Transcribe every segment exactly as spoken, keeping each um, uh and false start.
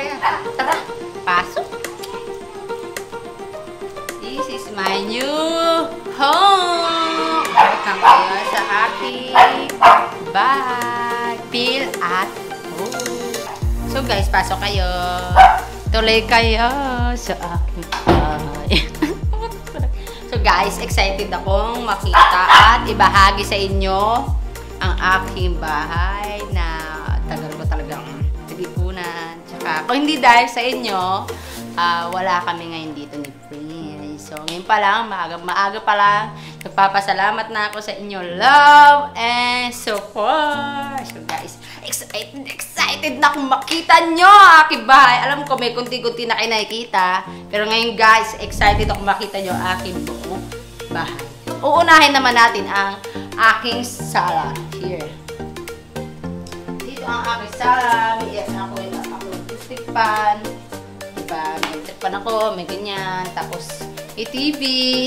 kaya. Tara, pasok. This is my new home. Welcome kayo sa aking bahay. Feel at home. So guys, pasok kayo. Tuloy kayo sa aking bahay. So guys, excited akong makita at ibahagi sa inyo ang aking bahay na tagal ko talagang tinipunan. Tsaka kung hindi dahil sa inyo, uh, wala kami ngayon dito ni Prince. So ngayon pa lang, maaga, maaga pa lang, nagpapasalamat na ako sa inyo love and support. So guys, excited, excited na akong makita nyo aking bahay. Alam ko may kunti-kunti na kayo nakikita. Pero ngayon guys, excited akong makita nyo aking buong bahay. Uunahin naman natin ang aking sala. Here. Dito ang aking sala. May yes, ako yung ako stick pan. Diba? May stick pan ako. May ganyan. Tapos, may T V.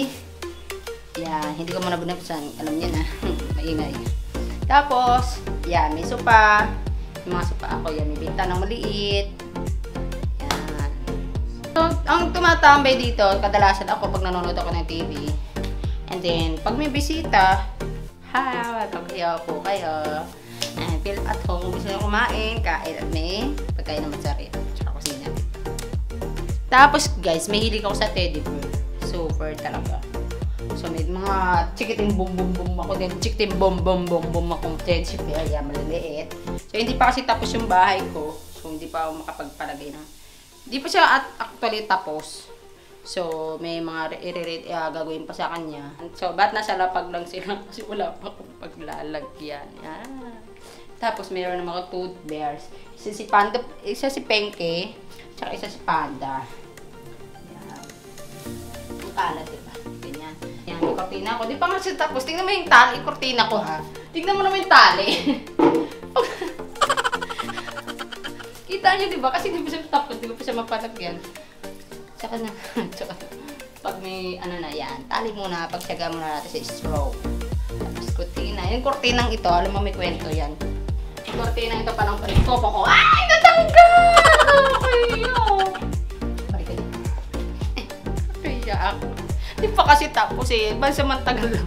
Yan. Hindi ko muna binabsan. Alam niyo na. Maingay. Tapos, yan. May sopa. May mga sopa ako. Yan. May bintanang maliit. Yan. So, ang tumatambay dito, kadalasan ako pag nanonood ako ng T V. And then, pag may bisita, hi, welcome kayo po kayo. And feel at home, gusto nyo kumain, kain at may pagkain naman sa rin. Tsaka kusina. Tapos guys, may hilig ako sa teddy bear. Super talaga. So may mga chikiting bum bum bum ako din. Chikiting bum bum bum bum akong teddy bear. Yan, maliliit. So hindi pa kasi tapos yung bahay ko. So hindi pa ako makapagpalagay ng... Hindi pa siya at actually tapos. So, may mga i-rate uh, gagawin pa sa kanya. So, ba't nasa lapag lang sila? Kasi wala pa akong paglalagyan. Yan. Tapos, mayroon ng mga tooth bears. Isa si Panda, isa si Penke, tsaka isa si Panda. Yan. Ang kalat, diba? Ganyan. Yan, yung kortina ko. Di pa nga siya tapos. Tingnan mo yung tali, kortina ko ha. Tingnan mo naman yung tali. Kita nyo, diba? Kasi di pa siya tapos, di pa siya mapalagyan. Tsaka na, tsaka pag may ano na yan, tali muna, pagsaga muna natin sa straw. Tapos kortina. Yung kortinang ito, alam mo may kwento yan. Yung kortinang ito pa ng panikopo ko. Ay! Natanggal! Kaya! Balik ka dito. Kaya ako. Di pa kasi tapos eh. Basta mantagal lang.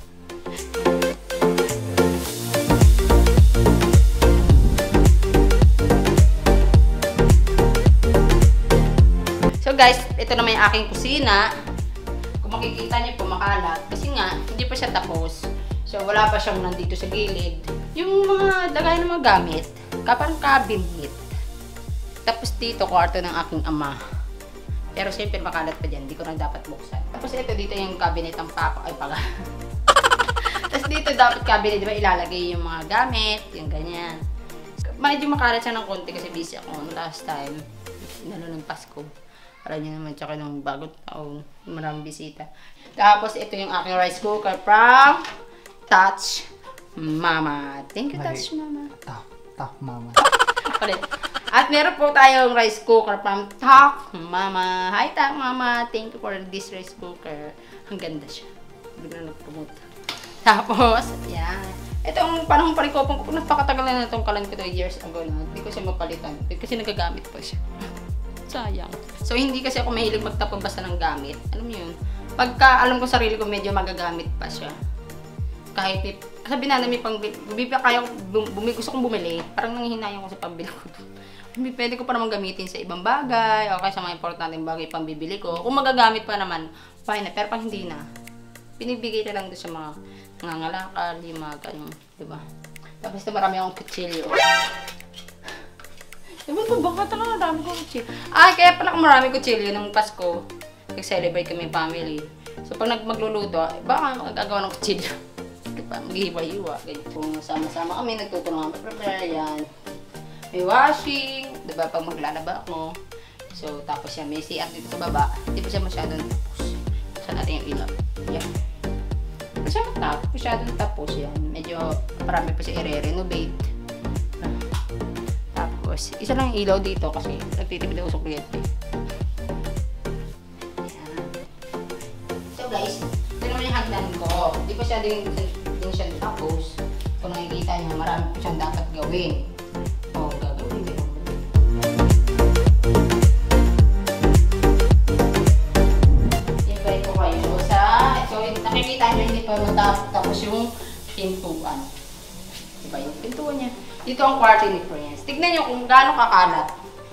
So guys, ito naman yung aking kusina. Kung makikita niyo po, makalat. Kasi nga, hindi pa siya tapos. So wala pa siyang nandito sa gilid. Yung mga lagay ng mga gamit, parang cabinet. Tapos dito, kwarto ng aking ama. Pero siyempre makalat pa dyan, hindi ko na dapat buksan. Tapos ito, dito yung cabinet ng papa. Ay, pala. Tapos dito dapat cabinet, di ba, ilalagay yung mga gamit, yung ganyan. Medyo makalat siya ng konti kasi busy ako last time. Lalo ng Pasko. Para nyo naman, tsaka ng bagong taon. Maraming bisita. Tapos, ito yung aking rice cooker from Touch Mama. Thank you, Touch Mama. Top, top Mama. Ulit. At meron po tayong rice cooker from Top Mama. Hi, Top Mama. Thank you for this rice cooker. Ang ganda siya. Bigla nagpromote. Tapos, yan. Itong panahon palikopong ko, napakatagal na itong kalan ko two years ago na. Hindi ko siya mapalitan. Kasi nagagamit pa siya. Sayang. So, hindi kasi ako mahilig magtapon basta ng gamit. Alam mo yun? Pagka alam ko sarili ko, medyo magagamit pa siya. Kahit, sabi na namin pang, kaya bumi, gusto kong bumili, parang nanghihinayang ko sa pambili ko. Pwede ko pa naman gamitin sa ibang bagay, o kaya sa mga importanteng bagay pang bibili ko. Kung magagamit pa naman, fine na. Pero pag hindi na, pinibigay na lang doon sa mga nangangalakal, yung mga ganyan, diba? Tapos ito marami akong kutsilyo. Ewan ko, bakit ako marami kong kutsilyo? Ah, kaya pala kung marami kutsilyo nung Pasko, nag-celebrate kami family. So, pag magluluto, baka magagawa ng kutsilyo. Diba? Maghihiwa-hiwa. Ganyan. Kung sama-sama kami, nagtutulungan pa-prepare, yan. May washing, diba? Pag maglalaba ako. So, tapos yan, may C R dito sa baba. Hindi pa siya masyadong tapos. Saan natin yung ilaw? Yan. Hindi pa siya matapos. Masyadong tapos yan. Medyo marami pa siya i-renovate. Tapos, isa lang yung ilaw dito kasi nagtitipid ako sa kuryente. Yan. So guys, ito naman yung hagdan ko. Hindi pa siya din, din siya tapos. Kung nakikita niyo, marami pa siyang dapat gawin. O, gagawin. Diba yung pintuan niya? Dito ang kwarto ni Prince. Tignan niyo kung gaano kakalat.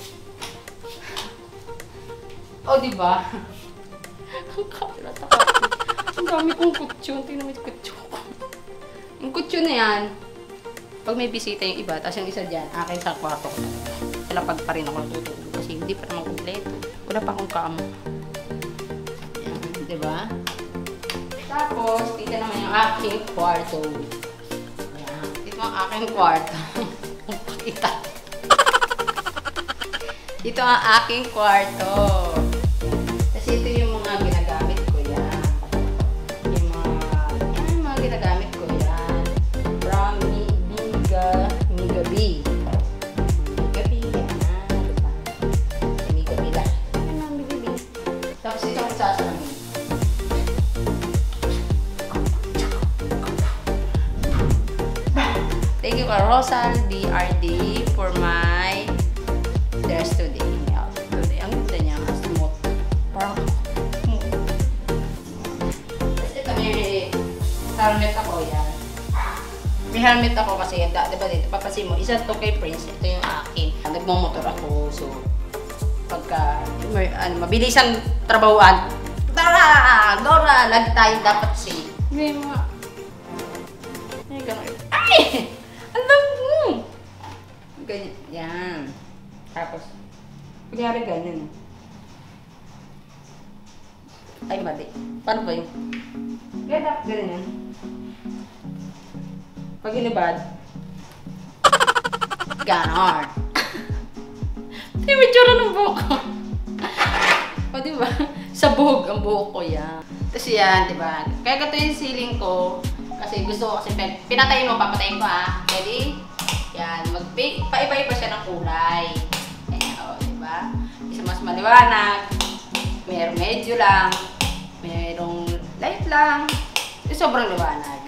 O, diba? Ang kalat ako. Ang dami kong kutsyon. Tingnan mo yung kutsyon ko. Yung kutsyon na yan, pag may bisita yung iba, tapos yung isa dyan, akin sa kwarto ko. Sila pag pa rin ako natutulog kasi hindi pa naman kompleto. Wala pa akong kamo. Yan, diba? Tapos, dito naman yung aking kwarto. Yan, dito ang aking kwarto. Pakita. Dito ang aking kwarto. Kasi ito yung mga ginagamit ko yan. Yung mga, yan yung mga ginagamit ko yan. From Vega, Vega B. Vega B, yan. Diba? Vega B lang. Yan ang Vega B. Tapos ito ang sasalamin. Thank you kay Rosal D R D for my dress today. Today, ang ganda niya. Smooth. Parang smooth. Tapos ito may helmet ako yan. May helmet ako kasi, diba dito, papasin mo, isa to kay Prince, ito yung akin. Nagmamotor ako, so pagka may, ano, mabilisan trabahuan, tara! Dora! Lagi tayo dapat safe. May mga may gano'n. Ay! Alam mo! Ganyan. Yan. Tapos, kunyari ganyan. Ay, mali. Paano ba yun? Kaya dapat ganyan. Pag inubad, ganon. Ito yung itsura ng buhok ko. O, diba? Sa buhog ang buhok ko yan. Tapos yan, diba? Kaya gato yung ceiling ko. Kasi gusto ko kasi pinatayin mo, papatayin ko ha. Ready? Yan. Magpa-iba-iba siya ng kulay. Ayan, o, diba? Isa mas maliwanag. Merong medyo lang. Merong light lang. Ito sobrang liwanag.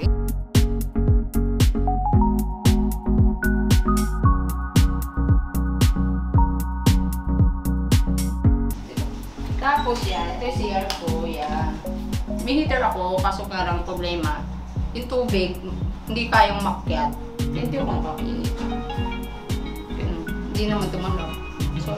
Tapos yan, ito yung C R ko. Yan. May heater ako, kaso karang problema. Yung tubig, hindi kayang makyat. Hindi ako makakiinit. Hindi naman tumanong. So,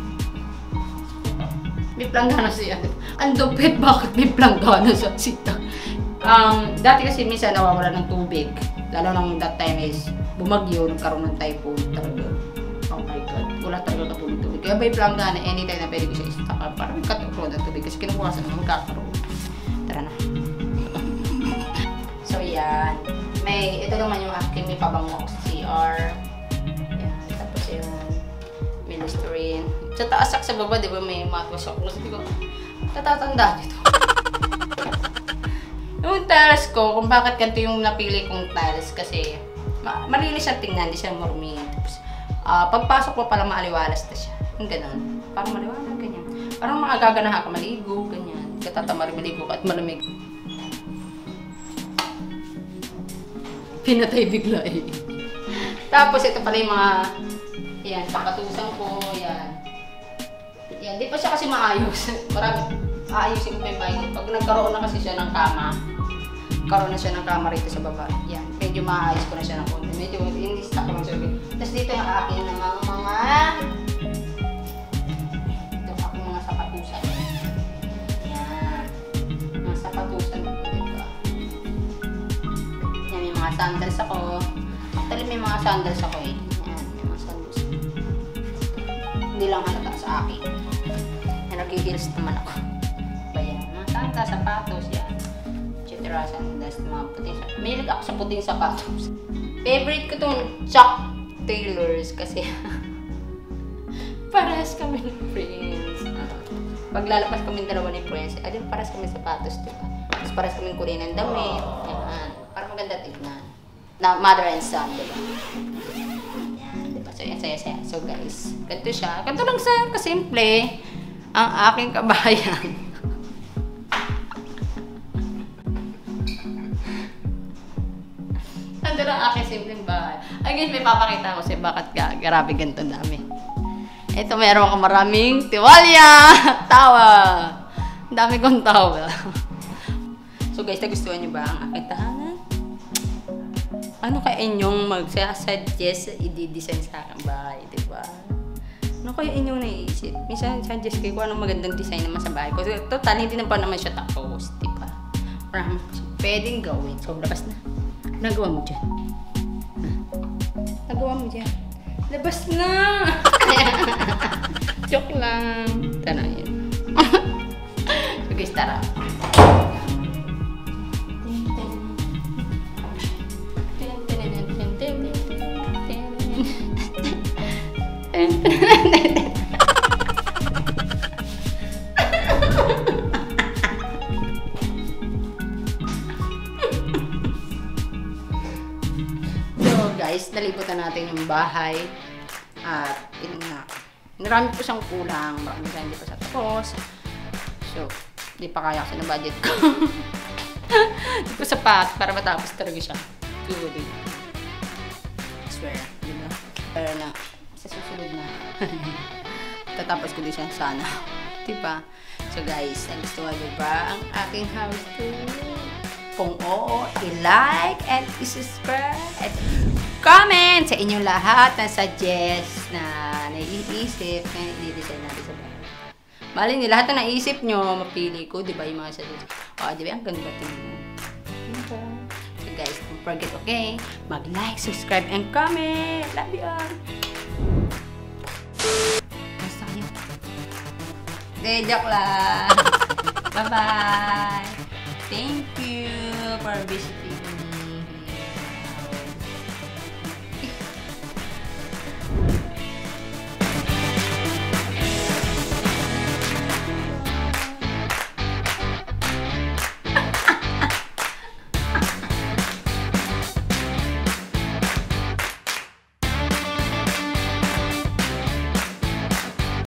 may planggana siya. Ang dupit, bakit may planggana sa sita? Um, dati kasi minsan nawawala ng tubig. Lalo nang that time is bumagyo, nagkaroon ng typhoon talaga. Oh my God, wala talaga katulong tubig. Kaya may planggana, anytime na pwede ko siya istak. Parang may katulong ng tubig kasi kinukuhasan naman magkakaroon. Tara na. So yan. May, ito naman yung aking may pabango sa C R. Yan. Tapos yan. May Listerine. Sa taas sa baba, di ba may mouthwash ako. Kasi ko, natatanda dito. Yung tiles ko, kung bakit ganito yung napili kong tiles kasi ma malinis siya tingnan, di siya marumi. Tapos, uh, pagpasok mo pala maaliwalas na siya. Yung ganon. Parang maliwanag, ganyan. Parang maagaganahan ka maligo, ganyan. Katatamari maligo ka at malamig. Pinatay bigla eh. Tapos ito pala yung mga, yan, kapatusan ko, yan. Yan, di pa siya kasi maayos. Marami, aayusin ko pa yung bahay. Pag nagkaroon na kasi siya ng kama, karoon na siya ng kama rito sa baba. Yan, medyo maayos ko na siya ng konti. Medyo, in-stack ko lang siya. Tapos dito yung akin ng mga, mga, ito aking mga sapatusan. Yan, mga sapatusan ko dito. Yan, may mga sandals ako. Actually, may mga sandals ako eh. Yan, may mga sandals. Hindi lang halata sa akin. Yan, nag-heels naman ako. Bayan, mga sandals, sapatos, yan. Chitira, sandals, mga puting sapatos. Mahilig ako sa puting sapatos. Favorite ko itong Chuck Taylors kasi parehas kami ni Prince. Uh, paglalabas kami dalawa ni Prince, ayun, parehas kami sapatos, diba? Tapos parehas kami kulay ng damit. Yan. Para maganda tignan. Na mother and son, diba? Yan, diba? So, yan, saya, saya. So, guys, ganito siya. Ganito lang sa kasimple ang aking kabayan. Ito lang aking simpleng bahay. Ay, guys, may papakita ko sa'yo bakit ka, grabe ganito dami. Ito, meron ako maraming tiwalya! Tawa! Ang dami kong tawa. So, guys, nagustuhan niyo ba ang aking tahanan? Ano kaya inyong mag-suggest i-design sa aking bahay, di ba? Ano kaya inyong naiisip? Minsan, suggest kayo kung anong magandang design naman sa bahay ko. Total, hindi na pa naman siya tapos, di ba? Parang pwedeng gawin. So, labas na. Nagawa mo dyan. Nagawa mo dyan. Labas na! Joke lang. Tara yun. So, guys, tara. Guys, nalibutan natin yung bahay at yun nga, marami po siyang kulang, marami siya hindi pa siya tapos, so hindi pa kaya kasi ng budget ko. Hindi pa sapat para matapos talaga siya. Good. I swear, di ba? Pero na, sa susunod na tatapos ko din siya sana, di ba? So guys, nagustuhan niyo ba ang aking house tour? Kung oo, i-like and i-subscribe at comment sa inyong lahat na suggest na naiisip na i-design natin sa bahay. Mali niyo, lahat na naisip nyo, mapili ko, di ba yung mga suggest? O, di ba? Ang ganda tingin. So guys, don't forget, okay? Mag-like, subscribe, and comment. Love you all. Basta kayo. Hindi, joke lang. Bye-bye. Thank you for visiting.